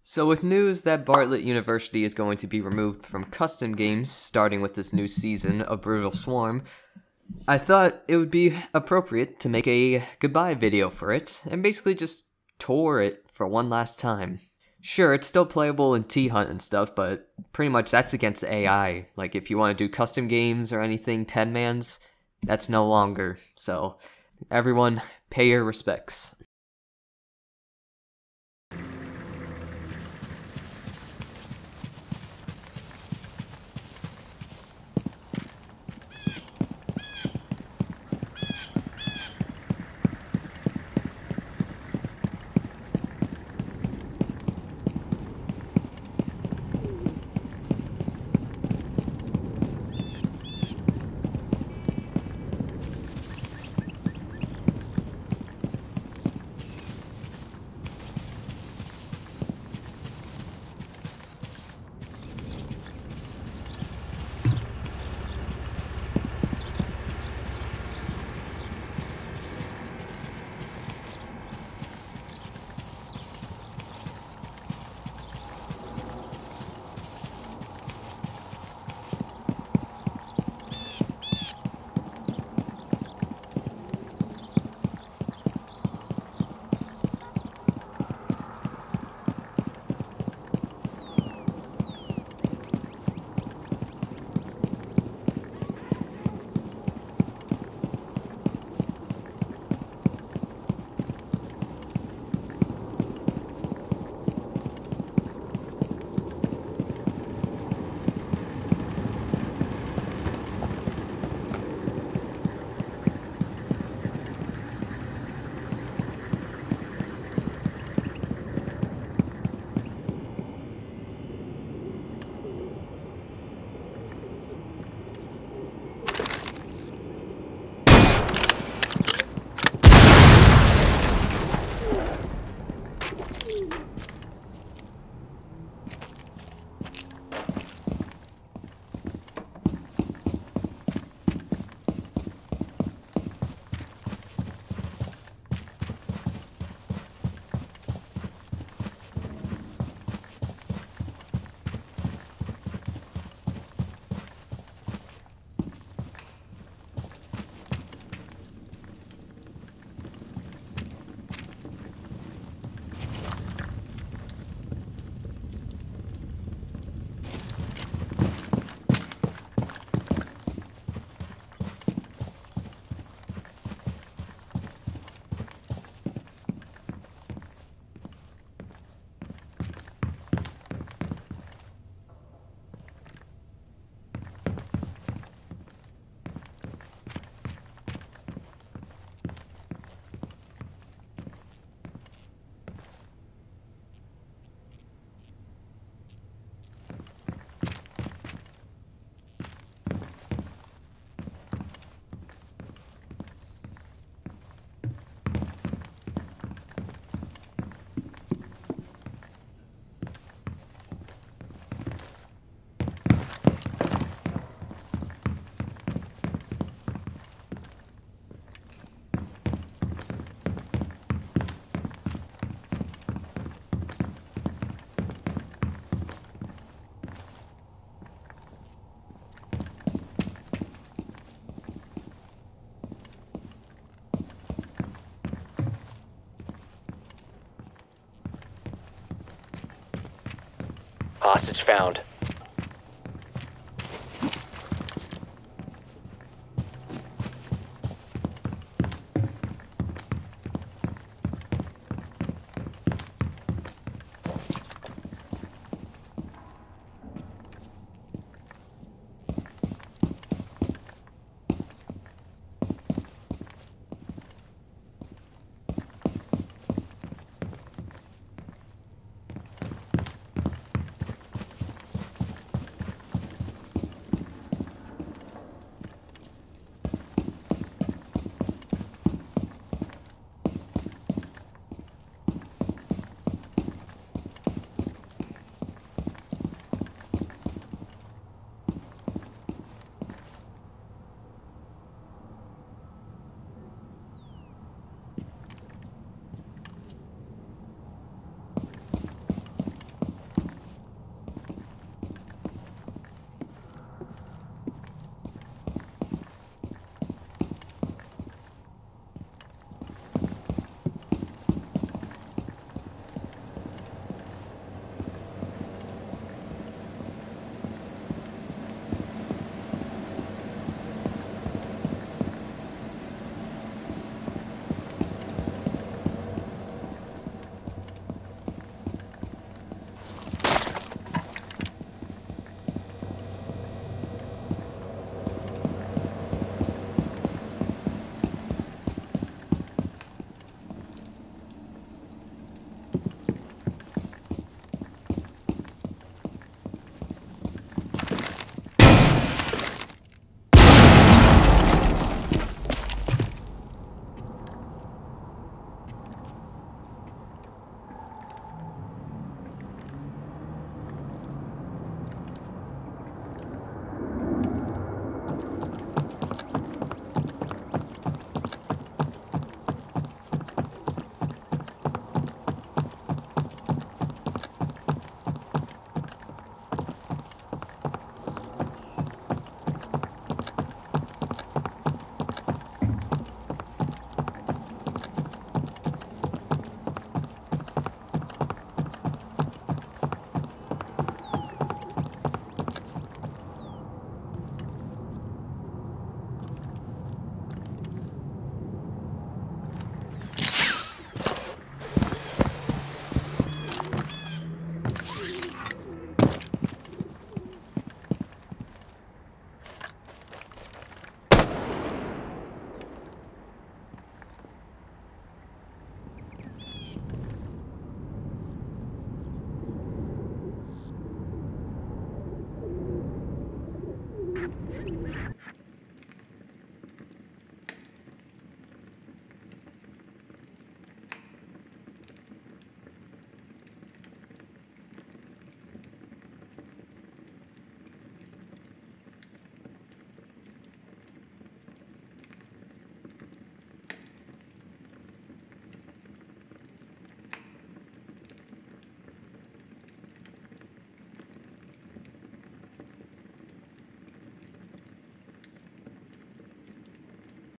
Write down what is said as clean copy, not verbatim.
So with news that Bartlett University is going to be removed from custom games starting with this new season of Brutal Swarm, I thought it would be appropriate to make a goodbye video for it and basically just tour it for one last time. Sure, it's still playable in T-Hunt and stuff, but pretty much that's against the AI. Like if you want to do custom games or anything 10-mans, that's no longer. So everyone pay your respects. Hostage found.